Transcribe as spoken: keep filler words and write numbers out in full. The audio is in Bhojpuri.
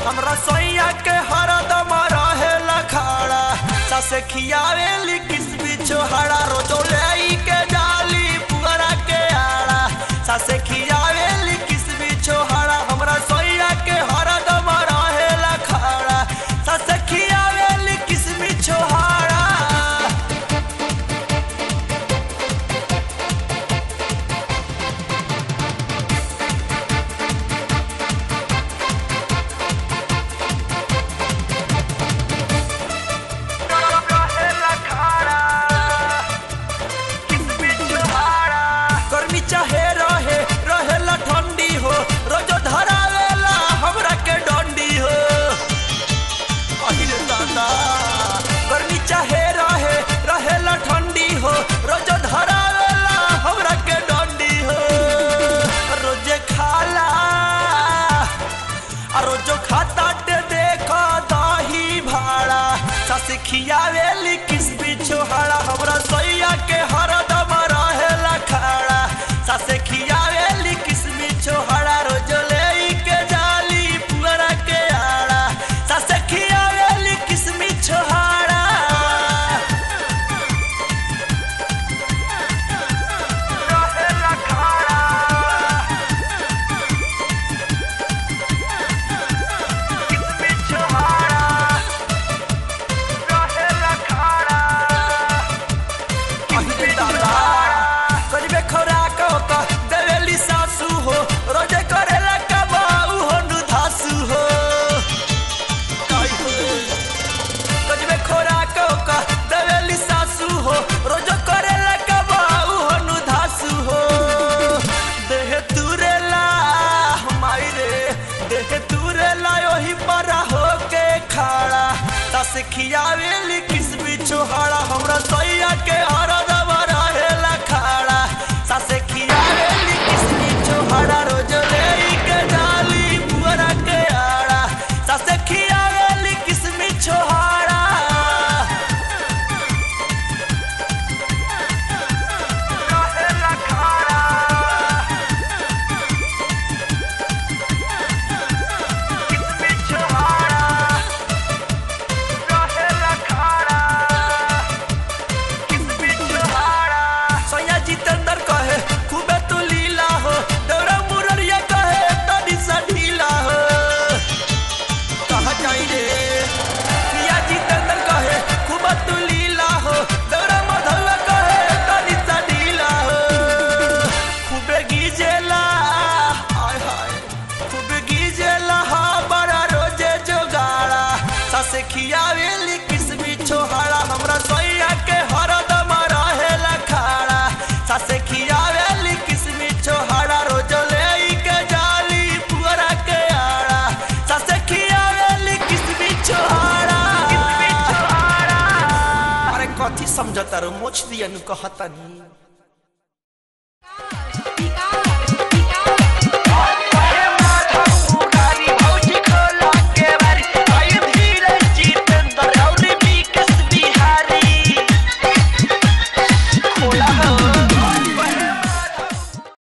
हमरा सोइया के हरदम रहेला खाड़ा ससे खियावेली किसबी छोहड़ा रोजो लेई के जाली पुअरा के आड़ा ससे खियावेली किसबी छोहड़ा हमरा सोइया के हरदम रहेला खाड़ा ससे खियावेली किसबी छोहड़ा चाहे रहे रहेला ठंडी हो रोजो धरावेला हमरा के डंडी हो अहिरे दादा गर्मी चाहे रहे रहेला ठंडी हो रोजो धरावेला हमरा के डंडी हो रोजे खाला आ रोजो खाता ते देखो दही भाड़ा सस खियावेली किसबी छोहड़ा हमरा सोइया के हरदम रहेला खाड़ा ससे खियावेली किसबी छोहड़ा रोज लेई के जाली पुअरा के आड़ा ससे खियावेली किसबी छोहड़ा रहेला खाड़ा किसबी छोहड़ा रहेला खाड़ा किसबी दादा करिबे खोराक देवेली सासू हो रोजे करेला कबाऊ हो नुधासू हो कजबे खोराक देवेली सासू हो रोजो करेला कबाऊ हो नुधासू हो देह तुरेला माई रे देह तुरेला ओही पर हो के खाड़ा सस खियावेली किसबी छोहड़ा हमरा सोइया के हरदम रहेला खाड़ा ससे खियावेली किसबी छोहड़ा रोज लेई के जाली पुअरा के आड़ा ससे खियावेली किसबी छोहड़ा रहेला खाड़ा किसबी छोहड़ा रहेला खाड़ा किसबी छोहड़ा सोया जितेंद्र कहे खूबे तू लीला हो दौड़ा मुररिया कहे तनी सा ढीला हो कहा जाई रे पिया जितेंद्र कहे खूबे तू लीला हो दौड़ा मधुआ कहे तनी सा ढीला हो खूबे गीजेला हाय हाय खूबे गीजेला हा बड़ा रोजे जोगाड़ा ससे खियावेली किसबी छोहड़ा हमरा सोइया के हरदम रहेला खाड़ा ससे खियावेली किसबी छोहड़ा रोज लेई के जाली पुअरा के आड़ा ससे खियावेली किसबी छोहड़ा किसबी छोहड़ा अरे कथी समझता रो मोछ दिया नु कहता नी।